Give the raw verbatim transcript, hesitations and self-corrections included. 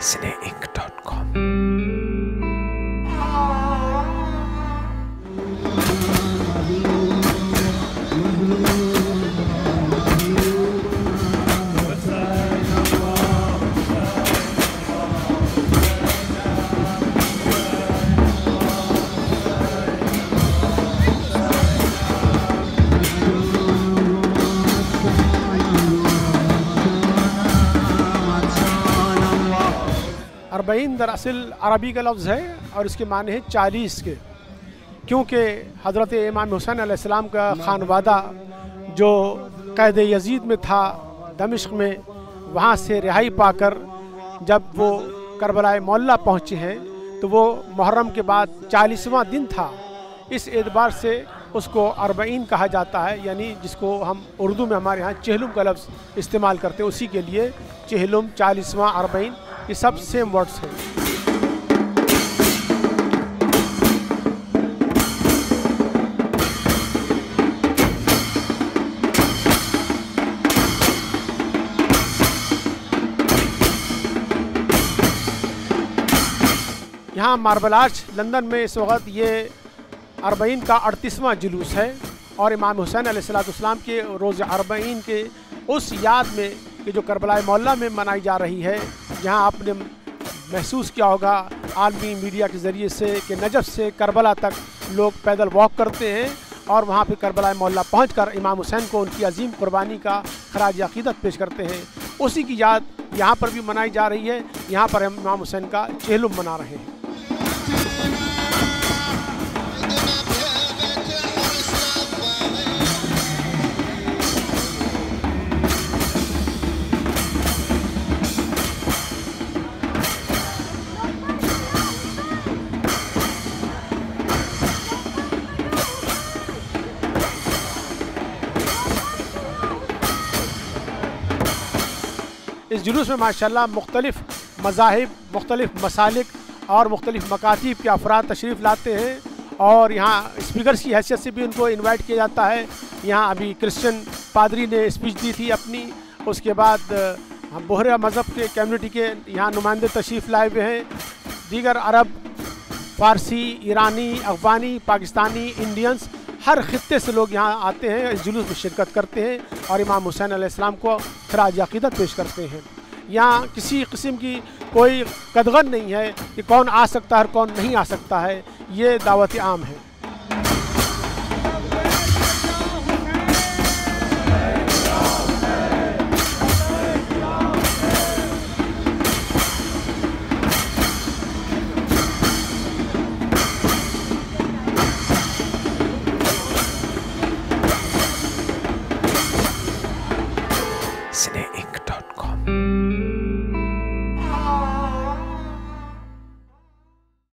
स्ने inc dot com. अरबईन दरअसल अरबी का लफ्ज़ है और इसके माने हैं चालीस के, क्योंकि हज़रत इमाम हुसैन अलैहिस्सलाम का खानवादा जो कैद यजीद में था दमिश्क में, वहाँ से रिहाई पाकर जब वो करबला मौला पहुँचे हैं तो वो मुहर्रम के बाद चालीसवां दिन था। इस एतबार से उसको अरबईन कहा जाता है, यानी जिसको हम उर्दू में हमारे यहाँ चेहलुम का लफ्ज़ इस्तेमाल करते हैं, उसी के लिए चेहलुम चालीसवां अरबईन, ये सब सेम वर्ड्स हैं। यहाँ मार्बल आर्च लंदन में इस वक्त ये अरबईन का अड़तीसवां जुलूस है और इमाम हुसैन अलैहिस्सलाम के रोज़ अरबईन के उस याद में कि जो करबला मौला में मनाई जा रही है, जहाँ आपने महसूस किया होगा आलमी मीडिया के ज़रिए से कि नजफ़ से करबला तक लोग पैदल वॉक करते हैं और वहाँ पे करबला मौला पहुँचकर इमाम हुसैन को उनकी अजीम कुर्बानी का खराज अक़ीदत पेश करते हैं। उसी की याद यहाँ पर भी मनाई जा रही है। यहाँ पर हम इमाम हुसैन का चेहलुम मना रहे हैं। इस जुलूस में माशाल्लाह मुख्तलिफ़ मज़ाहिब, मुख्तलिफ़ मसालिक और मुख्तलिफ़ मकातीब के अफराद तशरीफ़ लाते हैं और यहाँ स्पीकर्स की हैसियत से भी उनको इनवाइट किया जाता है। यहाँ अभी क्रिश्चियन पादरी ने स्पीच दी थी अपनी, उसके बाद बोहरा मज़हब के कम्युनिटी के यहाँ नुमाइंदे तशरीफ़ लाए हुए हैं, दीगर अरब, फ़ारसी, ईरानी, अफ़गानी, पाकिस्तानी, इंडियंस, हर ख़ित्ते से लोग यहाँ आते हैं, इस जुलूस में शिरकत करते हैं और इमाम हुसैन अलैहिस्सलाम को खराज अक़ीदत पेश करते हैं। यहाँ किसी किस्म की कोई कदगन नहीं है कि कौन आ सकता है और कौन नहीं आ सकता है, ये दावत आम है।